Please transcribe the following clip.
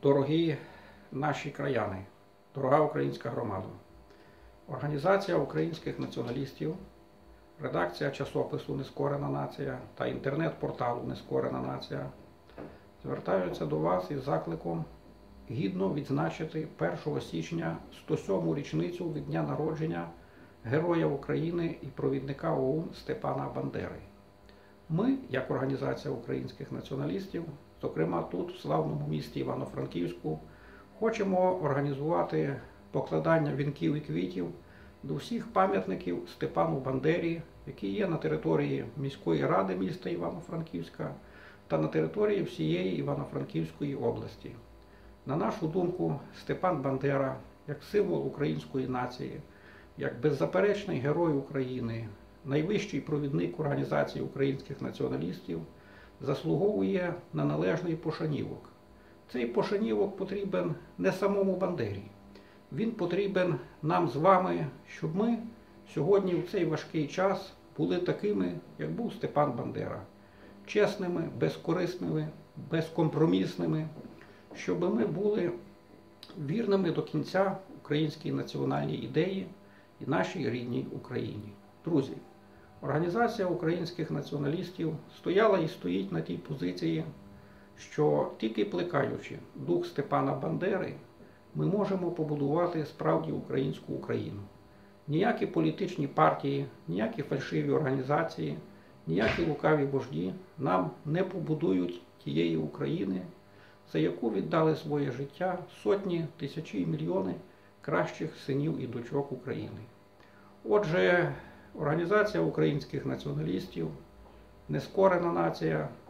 Дорогі наші краяни, дорога українська громада, Організація українських націоналістів, редакція часопису «Нескорена нація» та інтернет-порталу «Нескорена нація» звертаються до вас із закликом гідно відзначити 1 січня 107-му річницю від дня народження Героя України і провідника ОУН Степана Бандери. Ми, як Організація українських націоналістів, зокрема тут, в славному місті Івано-Франківську, хочемо організувати покладання вінків і квітів до всіх пам'ятників Степану Бандері, які є на території міської ради міста Івано-Франківська та на території всієї Івано-Франківської області. На нашу думку, Степан Бандера, як символ української нації, як беззаперечний герой України, найвищий провідник Організації українських націоналістів, заслуговує на належний пошанівок. Цей пошанівок потрібен не самому Бандері. Він потрібен нам з вами, щоб ми сьогодні в цей важкий час були такими, як був Степан Бандера. Чесними, безкорисними, безкомпромісними, щоб ми були вірними до кінця українській національній ідеї і нашій рідній Україні. Друзі, Організація українських націоналістів стояла і стоїть на тій позиції, що тільки плекаючи дух Степана Бандери, ми можемо побудувати справді українську Україну. Ніякі політичні партії, ніякі фальшиві організації, ніякі лукаві вожді нам не побудують тієї України, за яку віддали своє життя сотні, тисячі і мільйони кращих синів і дочок України. Отже, Організація українських націоналістів, Нескорена нація